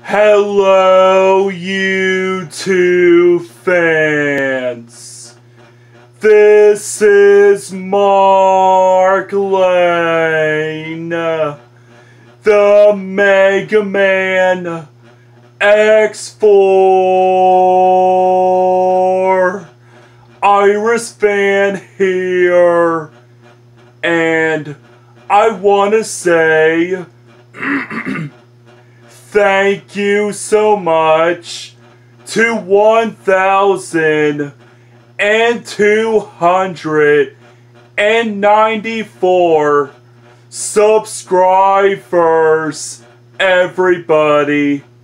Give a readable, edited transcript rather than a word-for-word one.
Hello, YouTube fans. This is Mark Lane, the Mega Man X4 Iris fan here, and I want to say thank you so much to 1,294 subscribers, everybody.